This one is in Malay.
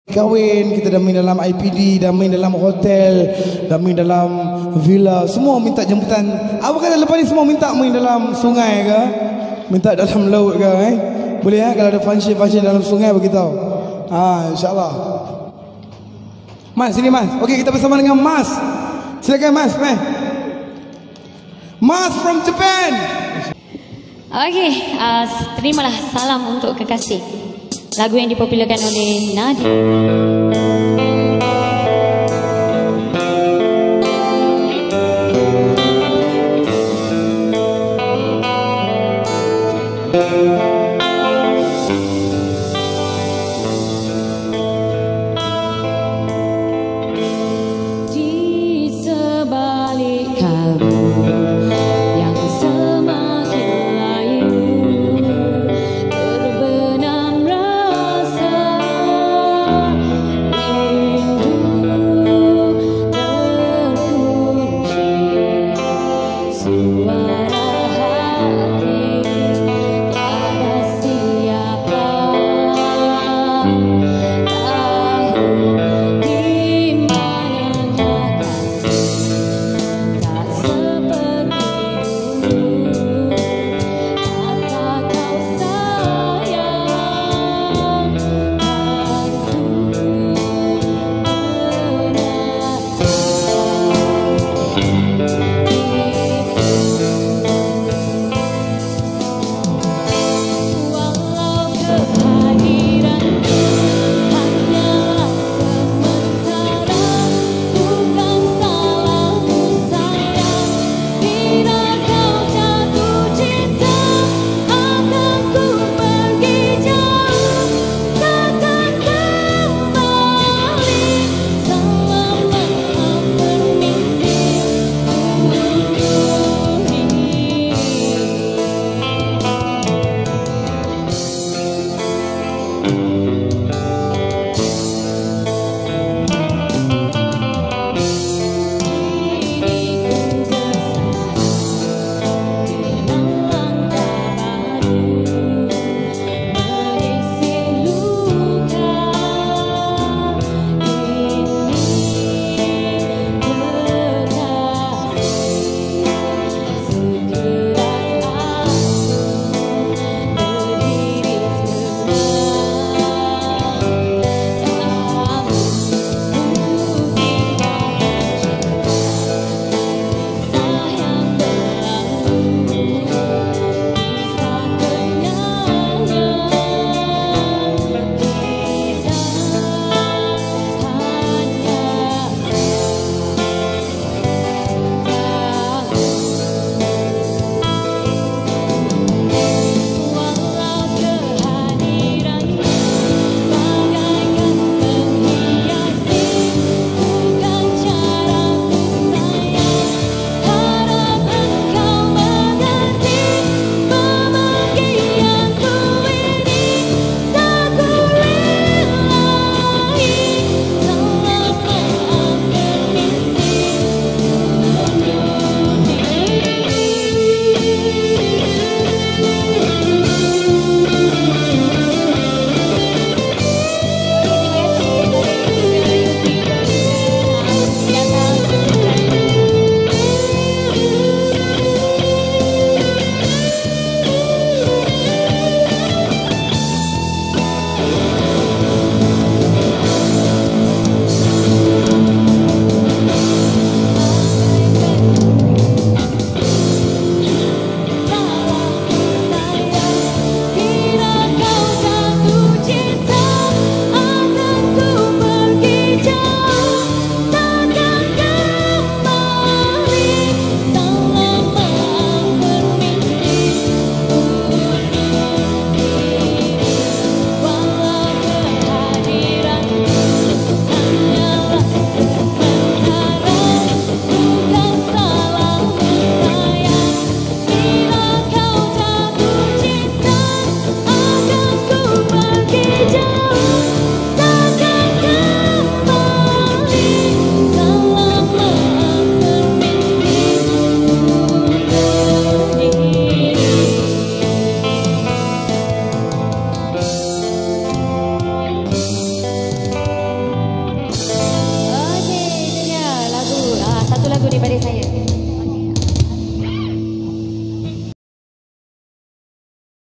kahwin, kita dah main dalam IPD, dah main dalam hotel, dah main dalam villa, semua minta jemputan. Apa kata lepas ni semua minta main dalam sungai ke, minta dalam laut ke, boleh kalau ada function dalam sungai beritahu. InsyaAllah. Mas, sini Mas. Okey, kita bersama dengan Mas. Silakan Mas. Mas from Japan. Okey, terimalah salam untuk kekasih. Lagu yang dipopularkan oleh Nadi. Di sebalik kabut yang semakin layu, terbenam rasa lagu daripada saya.